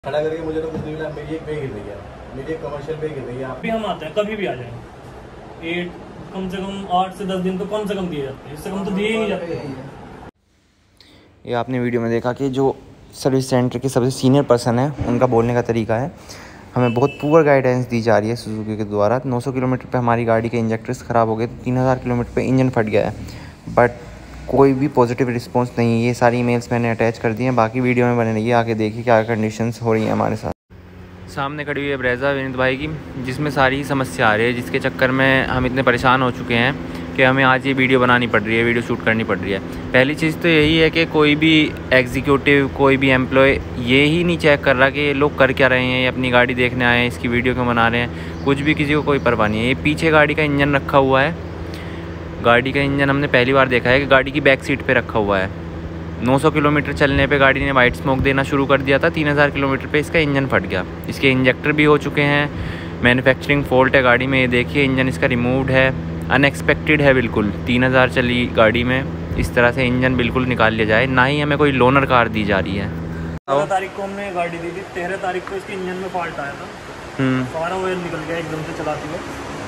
खड़ा करके मुझे तो कुछ नहीं मिला। मेरी एक पे गिर रही है, मेरी एक कमर्शियल पे गिर रही है। अभी हम आते हैं, कभी भी आ जाएंगे। कम से कम 8 से 10 दिन तो कम से कम दिए जाते हैं, इससे कम तो दिए ही नहीं जाते। ये आपने वीडियो में देखा कि जो सर्विस सेंटर के सबसे सीनियर पर्सन है उनका बोलने का तरीका है। हमें बहुत पुअर गाइडेंस दी जा रही है सुजुकी के द्वारा। 900 किलोमीटर पे हमारी गाड़ी के इंजेक्टर्स ख़राब हो गए, तो 3000 किलोमीटर पे इंजन फट गया है, बट कोई भी पॉजिटिव रिस्पांस नहीं है। ये सारी ईमेल्स मैंने अटैच कर दी हैं, बाकी वीडियो में बने रहिए, आके देखिए क्या कंडीशंस हो रही हैं हमारे साथ। सामने खड़ी हुई है ब्रेजा विनीत भाई की, जिसमें सारी ही समस्या आ रही है, जिसके चक्कर में हम इतने परेशान हो चुके हैं कि हमें आज ये वीडियो बनानी पड़ रही है, वीडियो शूट करनी पड़ रही है। पहली चीज़ तो यही है कि कोई भी एग्जीक्यूटिव, कोई भी एम्प्लॉय ये ही नहीं चेक कर रहा कि ये लोग कर क्या रहे हैं, ये अपनी गाड़ी देखने आए हैं, इसकी वीडियो क्यों बना रहे हैं, कुछ भी किसी को कोई परवाह नहीं है। ये पीछे गाड़ी का इंजन रखा हुआ है, गाड़ी का इंजन हमने पहली बार देखा है कि गाड़ी की बैक सीट पर रखा हुआ है। 900 किलोमीटर चलने पे गाड़ी ने वाइट स्मोक देना शुरू कर दिया था। 3000 किलोमीटर पे इसका इंजन फट गया, इसके इंजेक्टर भी हो चुके हैं। मैन्युफैक्चरिंग फॉल्ट है गाड़ी में, ये देखिए इंजन इसका रिमूव्ड है, अनएक्सपेक्टेड है बिल्कुल। 3000 चली गाड़ी में इस तरह से इंजन बिल्कुल निकाल लिया जाए, ना ही हमें कोई लोनर कार दी जा रही है। 13 तारीख को हमने गाड़ी दी थी, 13 तारीख को इसके इंजन में फॉल्ट आया था, सारा ऑयल निकल गया एकदम से चलाते हुए।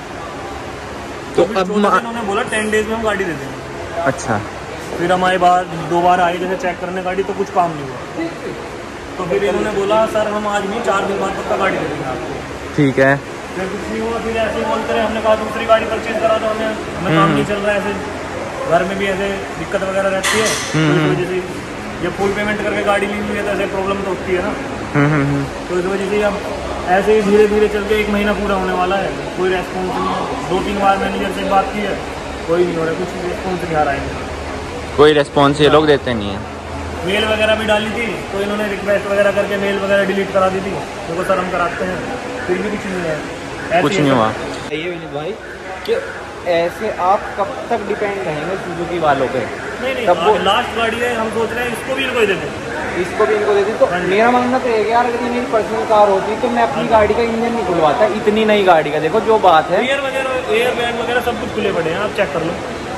तो अब उन्होंने बोला 10 डेज में हम गाड़ी दे देंगे। अच्छा, फिर हमारे बाद 2 बार आए जैसे चेक करने गाड़ी, तो कुछ काम नहीं हुआ। तो फिर इन्होंने बोला सर हम आज नहीं 4 दिन बाद पक्का गाड़ी दे देंगे आपको। ठीक है, फिर कुछ नहीं हुआ। फिर ऐसे ही बोलते रहे, हमने कहा दूसरी गाड़ी परचेज करा दो, हमें काम नहीं चल रहा है, ऐसे घर में भी ऐसे दिक्कत वगैरह रहती है, तो इस वजह से जब फुल पेमेंट करके गाड़ी ली हुई है तो ऐसे प्रॉब्लम तो होती है ना। तो इस वजह से हम ऐसे ही धीरे धीरे चल के 1 महीना पूरा होने वाला है, कोई रेस्पॉन्स नहीं। 2-3 बार मैनेजर से बात की है, कोई नहीं हो रहा, कुछ रिस्पॉन्स नहीं आ रहा है, कोई रेस्पॉन्स ये लोग देते नहीं है। मेल वगैरह भी डाली थी तो इन्होंने रिक्वेस्ट वगैरह करके मेल वगैरह डिलीट करा दी थी, देखो सर हम कराते हैं, फिर भी कुछ नहीं है, कुछ नहीं हुआ। ये विनीत भाई कि ऐसे आप कब तक डिपेंड रहेंगे सुजुकी वालों पे? नहीं, तब वो लास्ट गाड़ी है, हम सोच रहे हैं इसको भी इनको ही देते, इसको भी इनको देते। तो मेरा मानना तो है यार, अगर मेरी पर्सनल कार होती तो मैं अपनी गाड़ी का इंजन नहीं खुलवाता, इतनी नई गाड़ी का। देखो जो बात है, एयर बैग वगैरह सब कुछ खुले पड़े हैं, आप चेक कर लो।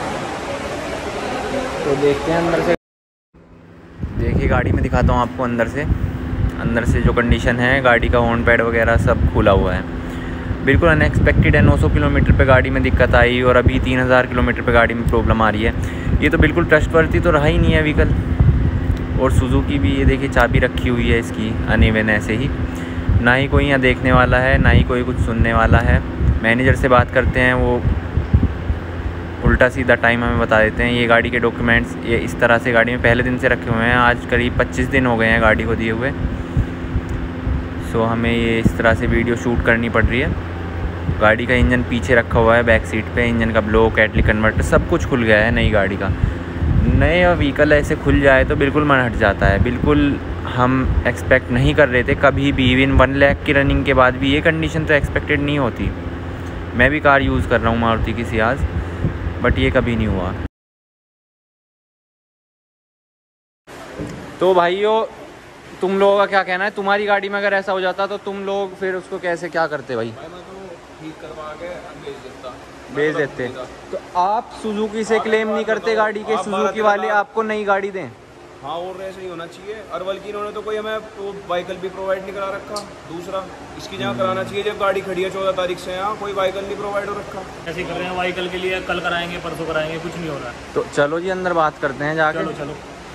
तो देखते हैं अंदर से, देखिए गाड़ी में दिखाता हूँ आपको अंदर से जो कंडीशन है गाड़ी का, हॉर्न पैड वगैरह सब खुला हुआ है, बिल्कुल अनएक्सपेक्टेड है। 900 किलोमीटर पे गाड़ी में दिक्कत आई और अभी 3000 किलोमीटर पे गाड़ी में प्रॉब्लम आ रही है। ये तो बिल्कुल ट्रस्टवर्दी तो रहा ही नहीं है व्हीकल। और सुजुकी भी ये देखिए चाबी रखी हुई है इसकी अनइवन ऐसे ही, ना ही कोई यहाँ देखने वाला है, ना ही कोई कुछ सुनने वाला है। मैनेजर से बात करते हैं, वो उल्टा सीधा टाइम हमें बता देते हैं। ये गाड़ी के डॉक्यूमेंट्स ये इस तरह से गाड़ी में पहले दिन से रखे हुए हैं, आज करीब 25 दिन हो गए हैं गाड़ी को दिए हुए। सो हमें ये इस तरह से वीडियो शूट करनी पड़ रही है। गाड़ी का इंजन पीछे रखा हुआ है बैक सीट पे, इंजन का ब्लो, कैटलिक कन्वर्टर सब कुछ खुल गया है नई गाड़ी का। नए व्हीकल ऐसे खुल जाए तो बिल्कुल मन हट जाता है, बिल्कुल हम एक्सपेक्ट नहीं कर रहे थे कभी भी। इवन 1 लाख की रनिंग के बाद भी ये कंडीशन तो एक्सपेक्टेड नहीं होती। मैं भी कार यूज़ कर रहा हूँ मारुति की सियाज, बट ये कभी नहीं हुआ। तो भाइयों तुम लोगों का क्या कहना है? तुम्हारी गाड़ी में अगर ऐसा हो जाता तो तुम लोग फिर उसको कैसे क्या करते भाई? ठीक करवा के बेच देते। तो आप सुजुकी से क्लेम नहीं करते गाड़ी के, सुजुकी वाले आपको नई गाड़ी दें? हाँ, और ऐसे ही होना चाहिए। और बल्कि इन्होंने तो कोई हमें तो व्हीकल भी प्रोवाइड नहीं करा रखा। दूसरा इसकी जगह कराना चाहिए, जब गाड़ी खड़ी है 14 तारीख से यहाँ कोई व्हीकल नहीं प्रोवाइड हो रखा। ऐसे कर रहे हैं व्हीकल के लिए, कल कराएंगे परसों कराएंगे, कुछ नहीं हो रहा है। तो चलो जी अंदर बात करते हैं जाकर। चलो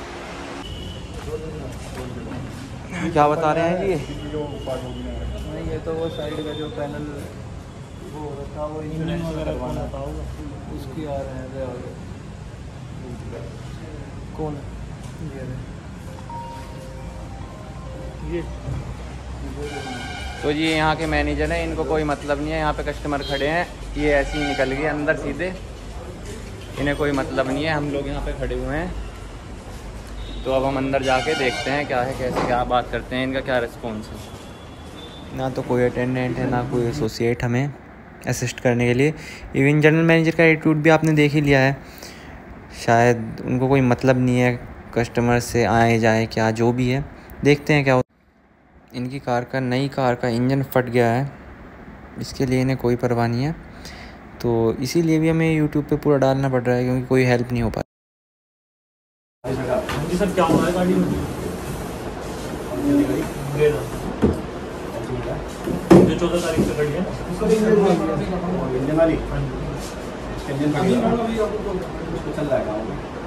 क्या बता रहे हैं जी? ये तो वो साइड का जो पैनल वो रखा, वो इंश्योरेंस वगैरह करवाना था, उसकी आ रहे हैं। कौन ये? तो जी यहाँ के मैनेजर हैं, इनको कोई मतलब नहीं है, यहाँ पे कस्टमर खड़े हैं, ये ऐसे ही निकल गए अंदर सीधे, इन्हें कोई मतलब नहीं है। हम लोग यहाँ पे खड़े हुए हैं, तो अब हम अंदर जाके देखते हैं क्या है, कैसे क्या बात करते हैं, इनका क्या रिस्पॉन्स है। ना तो कोई अटेंडेंट है, ना कोई एसोसिएट हमें असिस्ट करने के लिए। इवन जनरल मैनेजर का एटीट्यूड भी आपने देख ही लिया है, शायद उनको कोई मतलब नहीं है कस्टमर से आए जाए क्या जो भी है। देखते हैं क्या होता है। इनकी नई कार का इंजन फट गया है, इसके लिए इन्हें कोई परवाह नहीं है, तो इसीलिए भी हमें यूट्यूब पे पूरा डालना पड़ रहा है, क्योंकि कोई हेल्प नहीं हो पा रहा। सर क्या हुआ है गाड़ी में? 14 तारीख से खड़ी है ना। इंजन वाली इंजन चल रहा है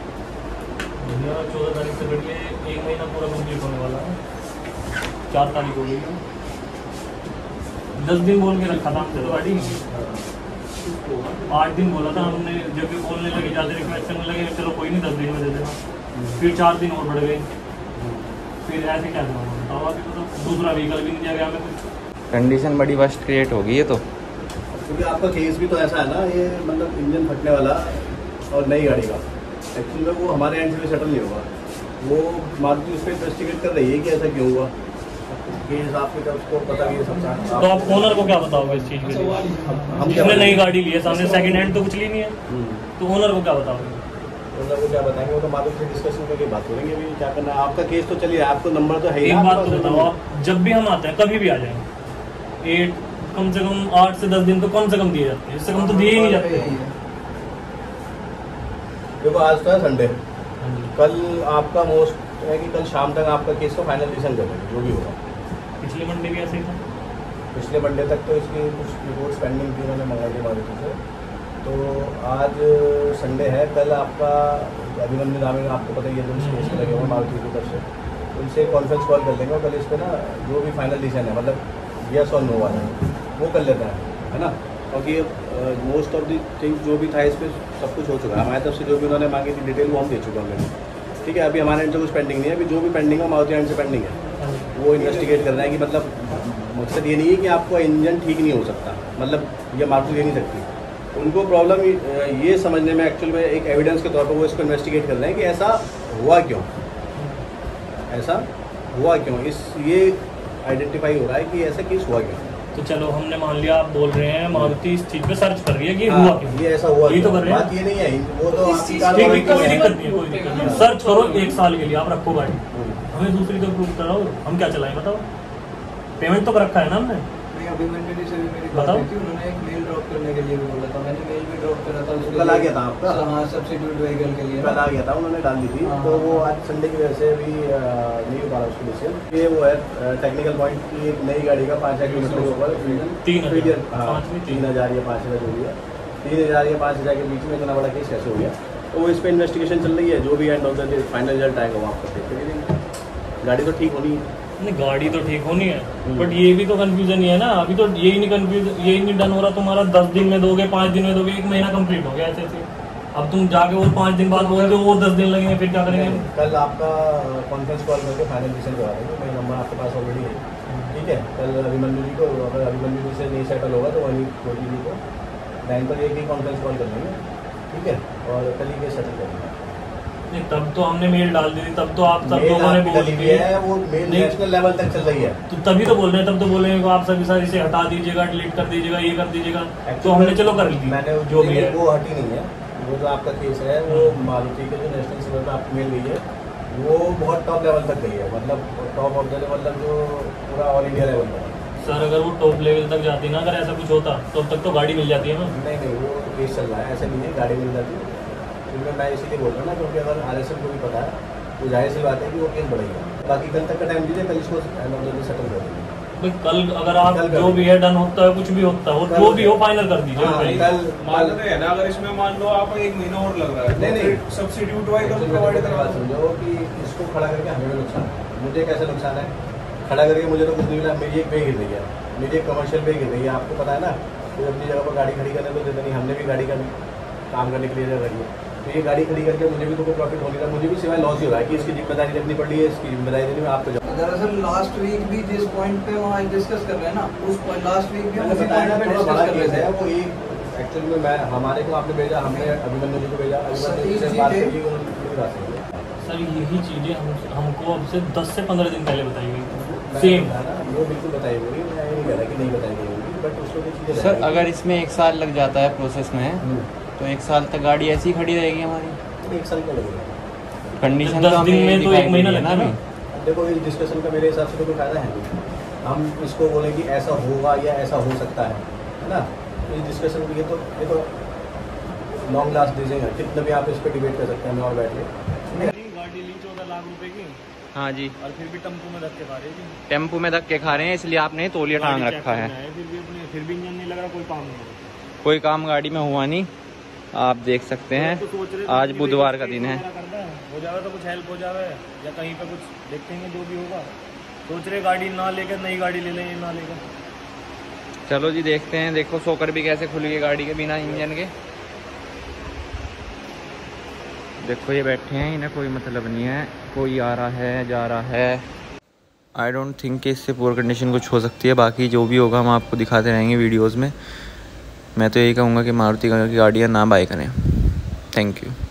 14 तारीख से खड़ी है, 1 महीना पूरा कंप्लीट होने वाला है। 4 तारीख हो गई है। 10 दिन बोल के रखा था हमसे तो गाड़ी, 8 दिन बोला था हमने। जब भी बोलने लगे, ज़्यादा रिक्वेस्ट करने लगे, चलो कोई नहीं 10 दिन में दे देना। फिर 4 दिन और बढ़ गए। फिर ऐसे क्या था बताओ, अभी तो दूसरा व्हीकल भी नहीं दिया गया हमें कुछ। कंडीशन बड़ी वर्स्ट क्रिएट हो गई है तो, क्योंकि आपका केस भी तो ऐसा है ना, ये मतलब इंजन फटने वाला और नई गाड़ी का एक्चुअली में वो हमारे एंड से सेटल नहीं होगा। वो मारुति उस पर इन्वेस्टिगेट कर रही है कि ऐसा क्यों हुआ। केस आपके तरफ को पता भी है सब। तो आप ओनर को क्या बताओगे इस चीज़ के लिए? हमने नई गाड़ी ली है सामने, सेकंड हैंड तो कुछ ली नहीं है, तो ओनर को क्या बताओगे? ओनर को क्या बताएंगे, वो तो मारुति से डिस्कशन करके बात करेंगे अभी क्या करना है। आपका केस तो चलिए, आपको नंबर तो है ही। एक बात तो बताओ, आप जब भी हम आते हैं कभी भी आ जाएं, कम से कम 8 से 10 दिन तो कम से कम दिए जाते हैं, इससे कम तो दिए ही नहीं जाते। देखो आज तो है संडे, कल आपका मोस्ट है कि कल शाम तक आपका केस को फाइनल डिसीजन कर देंगे जो भी होगा। पिछले मंडे भी ऐसे ही था। पिछले मंडे तक तो इसकी कुछ रिपोर्ट्स पेंडिंग थी, उन्होंने मंगा दी मारुति से। तो आज संडे है, कल आपका अभिमन्यु नाम है, आपको पता ही है, जो केस में लगे हुए मारुति की तरफ से, उनसे कॉन्फ्रेंस कॉल कर लेंगे और कल इस पर ना जो भी फाइनल डिसीजन है, मतलब यस और नो वाला वो कर लेता है ना। क्योंकि मोस्ट ऑफ दी थिंग जो भी था इस पर सब कुछ हो चुका है। हमारी तरफ से जो भी उन्होंने मांगी थी डिटेल वो हम दे चुके हैं। ठीक है, अभी हमारे एंड से कुछ पेंडिंग नहीं है। अभी जो भी पेंडिंग है मारुति एंड से पेंडिंग है, वो इन्वेस्टिगेट कर रहे हैं कि मतलब मकसद ये नहीं है कि आपका इंजन ठीक नहीं हो सकता, मतलब ये मारुति ले नहीं सकती। उनको प्रॉब्लम ये समझने में एक्चुअल में एक एविडेंस के तौर पर वो इसको इन्वेस्टिगेट कर रहे हैं कि ऐसा हुआ क्यों, ऐसा हुआ क्यों, ये आइडेंटिफाई हो रहा है कि ऐसा केस हुआ क्यों। तो चलो हमने मान लिया, आप बोल रहे हैं मारुति इस चीज पे सर्च कर रही है कि हुआ क्यों, ये ऐसा हुआ, ये तो कर रहे हैं। बात ये नहीं है, वो तो आपकी कोई दिक्कत नहीं है, कोई दिक्कत नहीं है। सर्च करो 1 साल के लिए, आप रखो गाड़ी, हमें दूसरी तो प्रूव कराओ, हम क्या चलाएं बताओ। पेमेंट तो कर रखा है ना हमने। अभिमन्यु जी से भी मेरी बात बताओ। हुई थी, उन्होंने एक मेल ड्रॉप करने के लिए भी बोला था, मैंने मेल भी ड्रॉप करा था उसके कल आ लिए। गया था आपका? हाँ, सब्स्टिट्यूट व्हीकल के लिए कल आ गया था, उन्होंने डाल दी थी। हाँ। तो वो आज संडे की वजह से अभी नहीं हो पा रहा उसको डिसीजन। ये वो है टेक्निकल पॉइंट की, एक नई गाड़ी का 5,000 किलोमीटर के ऊपर 3,000 या 5,000 या 3,000 या 5,000 के बीच में इतना बड़ा केस कैसे हो गया। तो वो इस पर इन्वेस्टिगेशन चल रही है, जो भी end of the day final result आएगा वो आपको देखते रहेंगे। गाड़ी तो ठीक होनी है, नहीं गाड़ी तो ठीक होनी है, बट ये भी तो कंफ्यूजन ही है ना। अभी तो यही नहीं डन हो रहा तुम्हारा। 10 दिन में दोगे, 5 दिन में दोगे, 1 महीना कंप्लीट हो गया ऐसे ऐसे। अब तुम जाके और 5 दिन बाद बोलते हो और 10 दिन लगेंगे, फिर क्या करेंगे? कल आपका कॉन्फ्रेंस कॉल करके फाइनल डिसीजन करवा देंगे। मेरा नंबर आपके पास ऑलरेडी है, ठीक है। कल अभिमन्यु जी को, अगर अभिमन्यु जी से नहीं सेटल होगा तो वहीं कोटी जी को 9 पर एक ही कॉन्फ्रेंस कॉल कर लेंगे, ठीक है, और कल ही के सेटल करेंगे। नहीं तब तो हमने मेल डाल दी थी, तब तो आप सब लोगों ने बोल दिया है, वो मेल नेशनल लेवल तक चल रही है। तो तभी तो बोल रहे हैं, तब तो बोल रहे हैं आप सभी सारी से हटा दीजिएगा, डिलीट कर दीजिएगा, ये कर दीजिएगा। तो हमने चलो कर ली, मैंने जो भी है वो हटी नहीं है। वो जो आपका केस है वो मारुति के जो नेशनल लेवल पर आपको मिल गई है, वो बहुत टॉप लेवल तक गई है, मतलब टॉप ऑफ द मतलब जो पूरा ऑल इंडिया लेवल पर। सर अगर वो टॉप लेवल तक जाती ना, अगर ऐसा कुछ होता तो अब तक तो गाड़ी मिल जाती है ना। नहीं, वो केस चल रहा है, ऐसा नहीं है, गाड़ी मिल जाती है। क्योंकि मैं इसीलिए बोल रहा हूँ ना, क्योंकि अगर RSM को भी पता है तो जाहिर सी बात है कि वो केस बढ़ेगा। बाकी कल तक का टाइम दीजिए, कल इसको सेटल कर देंगे। भाई कल अगर आप जो भी है डन होता है, कुछ भी होता है, जो भी हो फाइनल कर दीजिए। कल मान लो है ना, अगर इसमें मान लो आप 1 महीना और लग रहा है, नहीं सब्सिट्यूट व्हीकल प्रोवाइड करवा दो। समझो कि इसको खड़ा करके हमें भी नुकसान है। मुझे कैसे नुकसान है? खड़ा करके मुझे तो कुछ नहीं मिला। मेरी एक वे गिर रही है, मेरी एक कमर्शियल वे गिर रही है, आपको पता है ना। कोई अपनी जगह पर गाड़ी खड़ी करने को देते नहीं, हमने भी गाड़ी का काम करने के लिए जगह रही है। तो ये गाड़ी खड़ी करके मुझे भी तो कोई प्रॉफिट हो नहीं रहा, मुझे भी सिवाय लॉस ही हो रहा है कि इसकी जिम्मेदारी रखनी पड़ रही है, इसकी जिम्मेदारी देनी मैं आपको। दरअसल लास्ट वीक भी जिस पॉइंट पे वहाँ डिस्कस कर रहे हैं ना, उस लास्ट वीक भी हम उसी बताया पॉइंट पे ना, डिस्कस बड़ा कर रहे केस थे। है वो। एक एक्चुअली में मैं हमारे को आपने भेजा, हमने अभिमन्यु जी को भेजा, अभिमन्यु जी से सही बात चीज़ है। करी, उन्होंने बात करी। सर यही चीज़ें हमको अब से 10 से 15 दिन पहले बताई गई मैं सेम। बताया ना, वो बिल्कुल बताई होगी, मैं ये नहीं कह रहा कि नहीं बताई गई होगी, बट उसको भी चीज़ें सर अगर इसमें 1 साल लग जाता है प्रोसेस में, तो 1 साल तक गाड़ी ऐसी ही खड़ी रहेगी हमारी। 1 साल का लगेगा। कंडीशन 10 दिन में तो 1 महीना लगता है ना। देखो इस डिस्कशन का मेरे हिसाब से तो कोई फायदा है नहीं। हम इसको बोलें कि ऐसा होगा या ऐसा हो सकता है ना। इस डिस्कशन की ये तो लॉन्ग लास्ट दीजिएगा, कितना भी आप इस पर डिबेट कर सकते हैं, मैं और बैठ के। गाड़ी ली 14 लाख रुपए की, हाँ जी, और फिर भी टेम्पो में धक्के खा रहे हैं। टेम्पो में धक्के खा रहे हैं, इसलिए आपने तौलिया टांग रखा है। फिर भी इंजन नहीं लग रहा, कोई काम नहीं हो रहा। कोई काम गाड़ी में हुआ नहीं, आप देख सकते हैं। आज बुधवार का दिन है। हो जाएगा तो कुछ हेल्प हो जाए या कहीं पे कुछ देखेंगे जो भी होगा। सोच रहे गाड़ी ना लेकर नई गाड़ी ले लें, ना लेकर। चलो जी देखते हैं। देखो सोकर भी कैसे खुल गई गाड़ी के बिना इंजन के। देखो ये बैठे हैं, इन्हें कोई मतलब नहीं है, कोई आ रहा है जा रहा है। आई डोंट थिंक कि इससे पुअर कंडीशन कुछ हो सकती है। बाकी जो भी होगा हम आपको दिखाते रहेंगे वीडियोज़ में। मैं तो यही कहूँगा कि मारुति की गाड़ियाँ ना बाय करें। Thank you.